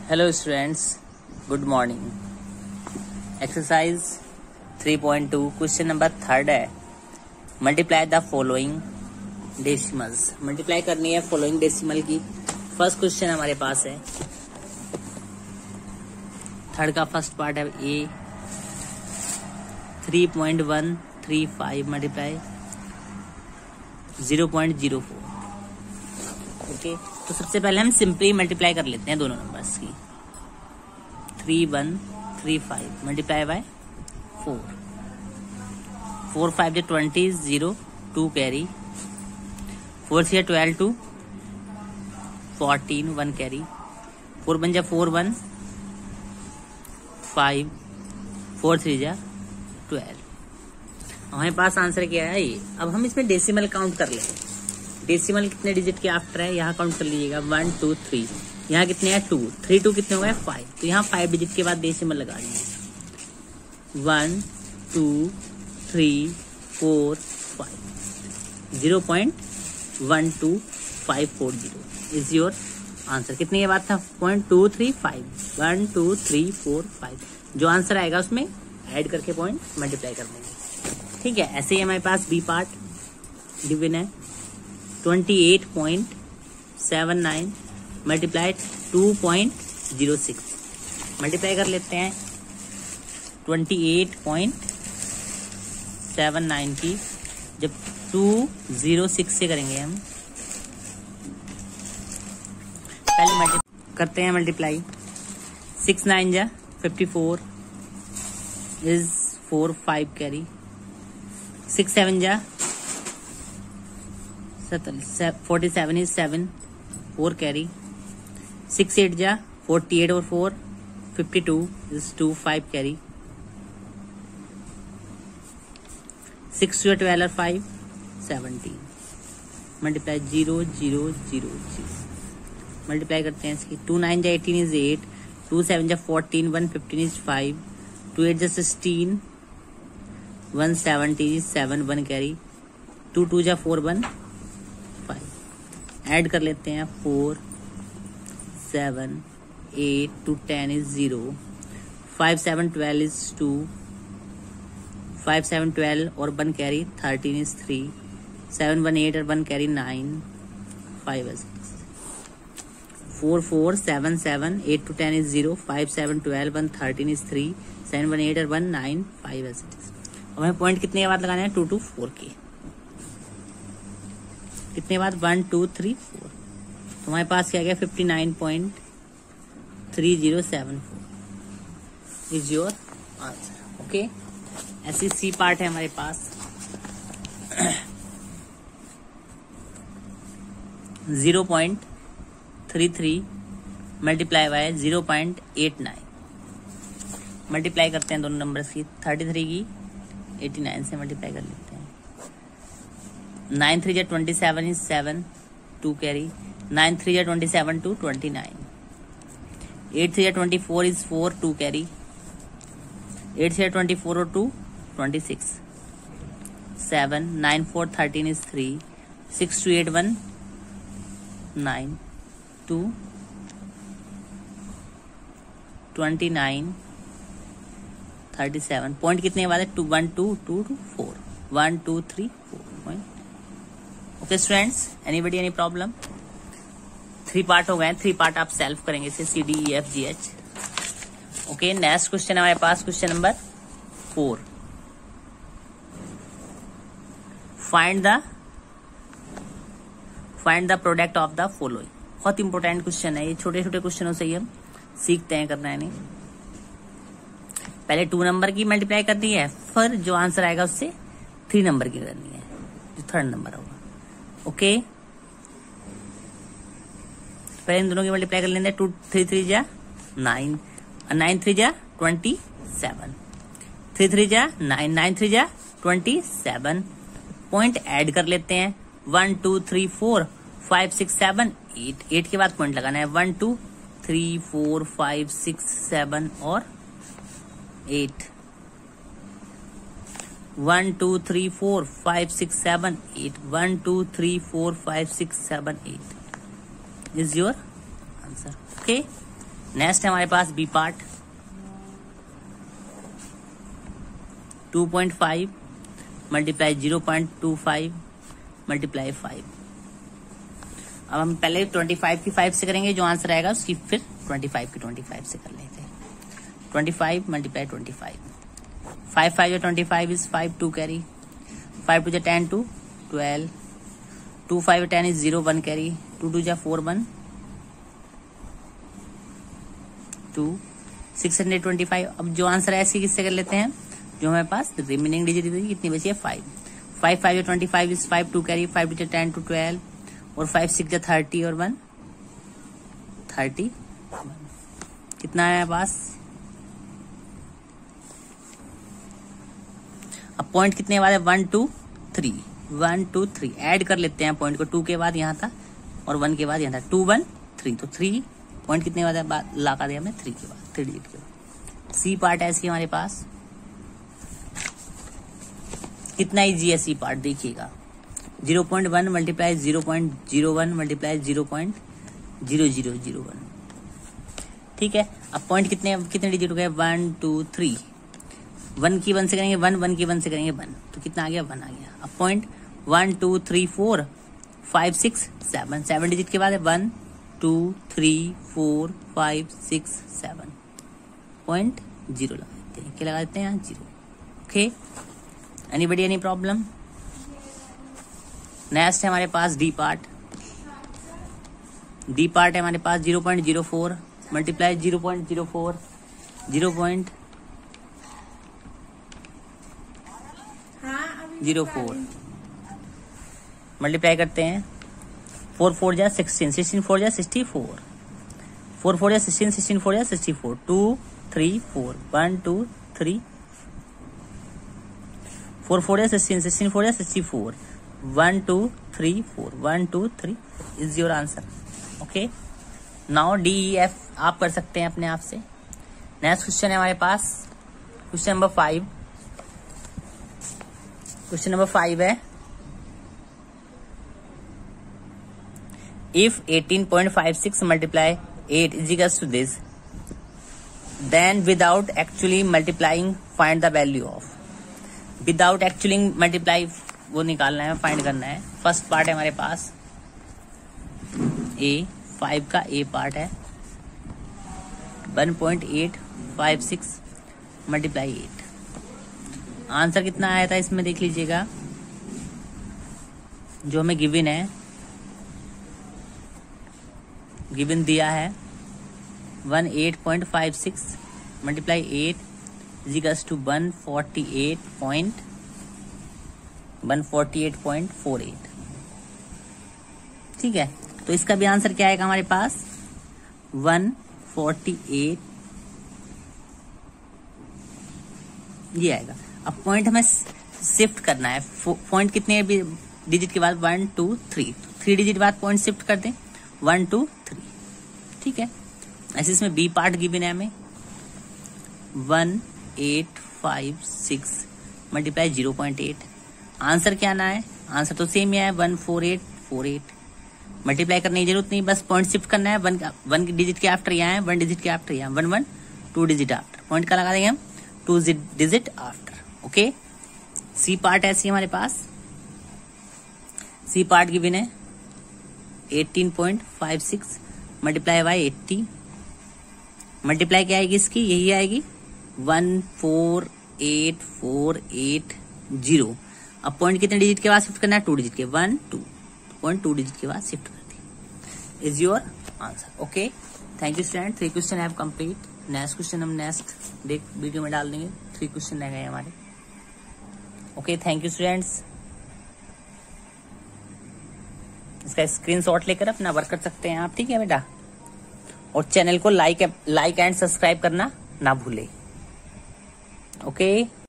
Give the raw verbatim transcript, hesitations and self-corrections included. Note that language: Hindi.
Hello students, good morning. Exercise three point two question number third है। Multiply the following decimals. Multiply करनी है फॉलोइंग डेसिमल की। फर्स्ट क्वेश्चन हमारे पास है, थर्ड का फर्स्ट पार्ट है A three point one three five multiply zero point zero four. Okay, तो सबसे पहले हम सिंपली मल्टीप्लाई कर लेते हैं दोनों नंबर्स की। Three one three five multiply by four. Four five जो twenty zero two carry. Four three twelve two fourteen one carry. Four one जा four one five. Four three जा ट्वेल्व। हमारे पास आंसर क्या है ये। अब हम इसमें डेसिमल काउंट कर लेंगे। डेसिमल कितने डिजिट के आफ्टर है, यहाँ काउंट कर लीजिएगा। वन टू थ्री, यहाँ कितने हैं टू। थ्री टू कितने हो गए फाइव, तो यहाँ फाइव डिजिट के बाद डेसिमल लगा देंगे। One two three four five. Zero point one two five four zero is your answer. कितनी ये बात था, point two three five. One two three four five, जो आंसर आएगा उसमें ऐड करके पॉइंट मल्टीप्लाई कर देंगे। ठीक है, ऐसे ही हमारे पास बी पार्ट गिवन है twenty eight point seven nine multiply two point zero six. Multiply कर लेते हैं twenty eight point seven nine की जब टू जीरो सिक्स से करेंगे हम। पहले मल्टीप्लाई करते हैं मल्टीप्लाई। सिक्स नाइन जा fifty four is four five carry. Six seven जा forty seven is seven four carry. Six eight जा फोर्टी एट और four fifty two is two five carry. Six two twelve और five seventeen multiply zero zero zero zero. Multiply करते हैं इसकी। टू नाइन जा eighteen is eight. Two seven जा fourteen. One fifteen is five. Two eight जा sixteen. One seventeen is seven one carry. Two two जा फोर वन फाइव। ऐड कर लेते हैं four seven eight two ten is zero. Five seven twelve is two. Five seven twelve और one carry thirteen is three. Seven one eight और वन कैरी नाइन। फाइव है six. Four four seven seven eight two ten is zero. Five seven twelve one thirteen is three. Seven one eight और वन नाइन फाइव है सिक्स। हमें पॉइंट कितने के बाद लगाने हैं, टू टू फोर के। कितने बाद, वन टू थ्री फोर। तो हमारे पास क्या गया fifty nine point three zero seven four is your answer. Okay, ऐसी सी पार्ट है हमारे पास। Zero point three three multiply by zero point eight nine. Multiply करते हैं दोनों नंबर्स की। थर्टी थ्री की एटी नाइन से मल्टीप्लाई कर लेते हैं। नाइन थ्री जा twenty seven is seven two carry. Nine three जा twenty seven two twenty nine. Eight three जा twenty four is four two carry. Eight three जा ट्वेंटी फोर और two twenty six. Seven nine four thirteen is three. Six two eight one nine. Two twenty nine thirty seven. Point कितने वाले, two one two two two four. One two three four point. Okay students, anybody any problem. Three part हो गए, थ्री पार्ट आप सेल्फ करेंगे इसे, C D E F G H. Okay, next question हमारे पास question number four. Find the find the product of the following. बहुत इंपॉर्टेंट क्वेश्चन है ये। छोटे छोटे क्वेश्चनों से ही हम सीखते हैं करना है नहीं। पहले टू नंबर की मल्टीप्लाई करनी है, फिर जो आंसर आएगा उससे थ्री नंबर की करनी है, जो थर्ड नंबर होगा। ओके, पहले इन दोनों की मल्टीप्लाई कर लेंगे। टू थ्री थ्री जा नाइन। नाइन थ्री जा ट्वेंटी सेवन। थ्री थ्री जा नाइन। नाइन थ्री जा ट्वेंटी सेवन। पॉइंट ऐड कर लेते हैं। One two three four five six seven eight. Eight के बाद पॉइंट लगाना है। One two three four five six seven और eight. One two three four five six seven eight. One two three four five six seven eight is your answer. Okay, next है हमारे पास B part, two point five multiply zero point two five multiply five. अब हम पहले ट्वेंटी फाइव की फाइव से करेंगे, जो आंसर आएगा उसकी फिर ट्वेंटी फाइव की ट्वेंटी फाइव से कर लेते हैं। Twenty five multiply twenty five, five five या twenty five is five two carry, five two जा ten two twelve, two five ten is zero one carry, two two जा four one two, six hundred twenty five. अब जो आंसर है इसकी किससे कर लेते हैं, जो हमारे पास रिमेनिंग डिजिट कितनी बची है फाइव, फाइव फाइव या twenty five is five two carry, five two जा टेन टू ट्वेल्व और फाइव सिक्स जा थर्टी और वन थर्टी, कितना है हमारे पास। अब पॉइंट कितने बाद है, one two three, one two three add कर लेते हैं पॉइंट को, टू के बाद यहाँ था और वन के बाद यहाँ था, टू वन थ्री, तो थ्री पॉइंट कितने बाद है, ला का दिया हमें थ्री के बाद, थ्री डिजिट के बाद। सी पार्ट है इसकी हमारे पास, कितना इजी है सी पार्ट देखिएगा, zero point one multiply zero point zero one multiply zero point zero zero zero one, ठीक है। अब पॉइंट कितने कितने डिजिट हो गए, वन टू थ्री, वन की वन से करेंगे वन, वन की वन से करेंगे वन, तो कितना आ गया, वन आ गया। अब point one two three four five six seven, seven digit के बाद है one two three four five six seven, point zero लगा देते हैं, क्या लगा देते हैं यहाँ, zero. Okay, anybody any problem. Next है हमारे पास डी पार्ट, डी पार्ट है हमारे पास zero point zero four multiply zero point zero four, zero point zero four multiply करते हैं, फोर फोर जा सिक्सटीन, सिक्सटीन फोर जा सिक्सटी फोर, फोर फोर जा सिक्सटीन, सिक्सटीन फोर जा sixty four, two three four, one two three, four four जा सिक्सटीन, सिक्सटीन फोर जा sixty four, one two three four, one two three is your answer. Okay, now D E F आप कर सकते हैं अपने आप से। नेक्स्ट क्वेश्चन है हमारे पास, question number five, question number five है, if eighteen point five six multiply eight is equals to this, then without actually multiplying find the value of. Without actually multiply वो निकालना है, फाइंड करना है। फर्स्ट पार्ट है हमारे पास ए, फाइव का ए पार्ट है, one point eight five six multiply eight. Answer कितना आया था इसमें देख लीजिएगा, जो हमें गिवन है, गिवन दिया है one eight point five six multiply eight is equals to one forty eight point one forty eight point four eight, ठीक है। तो इसका भी आंसर क्या आएगा हमारे पास, वन फोर्टी एट, ये आएगा। अब पॉइंट हमें शिफ्ट करना है, पॉइंट कितने डिजिट के बाद, one two three, three digit बाद पॉइंट शिफ्ट कर दें, वन टू थ्री, ठीक है। ऐसे इसमें बी पार्ट गिवन है हमें, one eight five six multiply zero point eight. Answer क्या आना है, आंसर तो सेम ही है, one four eight four eight. Multiply करने की जरूरत नहीं, बस पॉइंट शिफ्ट करना है, वन वन डिजिट के आफ्टर यहाँ है, वन डिजिट के आफ्टर यहाँ, one one two digit after, point का लगा देंगे हम, two digit after. Okay, C part ऐसी हमारे पास, सी पार्ट गिवन है eighteen point five six multiply by eighty, multiply क्या आएगी इसकी, यही आएगी one four eight four eight zero. अब पॉइंट कितने डिजिट के बाद शिफ्ट करना है, टू डिजिट के, one two, point two digit के बाद शिफ्ट कर दी, is your answer. Okay, thank you student, three question have complete. Next question हम नेक्स्ट देख वीडियो में डाल देंगे, थ्री क्वेश्चन रह गए हमारे। Okay, thank you students. इसका स्क्रीनशॉट लेकर अपना वर्क कर सकते हैं आप, ठीक है बेटा। और चैनल को लाइक लाइक एंड सब्सक्राइब करना ना भूले। ओके।